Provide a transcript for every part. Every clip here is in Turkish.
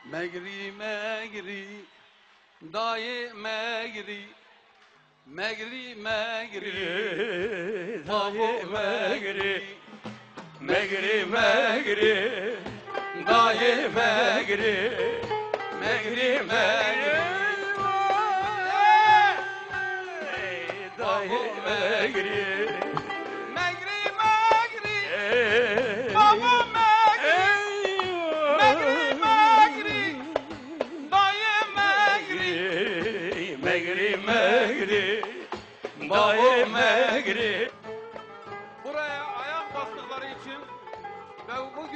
مگری مگری دای مگری مگری مگری دای مگری مگری مگری دای مگری مگری مگری دای مگری مگری مگری بابا Dayı megri. Buraya ayak bastıkları için ve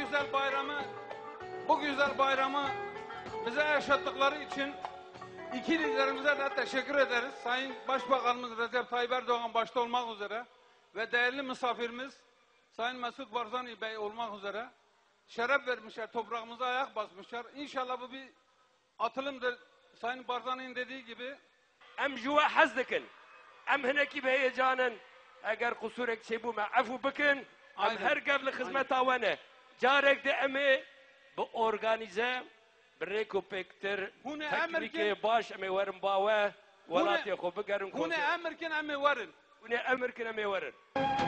bu güzel bayramı bize yaşattıkları için iki liderimize de teşekkür ederiz. Sayın Başbakanımız Recep Tayyip Erdoğan başta olmak üzere ve değerli misafirimiz Sayın Mesut Barzani Bey olmak üzere şeref vermişler, toprağımıza ayak basmışlar. İnşallah bu bir atılımdır. Sayın Barzani'nin dediği gibi. Em juva hazdikin. Em hineki beheyecanın. Eğer kusurek çebu me afu bikin. Em her gevli hizmet avane. Carek de emi bu organize بريكو بيكتر تكنيكي باش امي ورن باوه ولاتي خو بقرن هنا امركن امي ورن هنا امركن امي ورن